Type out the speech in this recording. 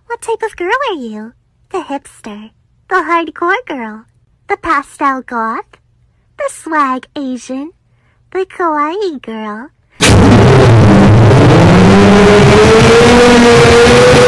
What type of girl are you? The hipster, the hardcore girl, the pastel goth, the swag Asian, the kawaii girl.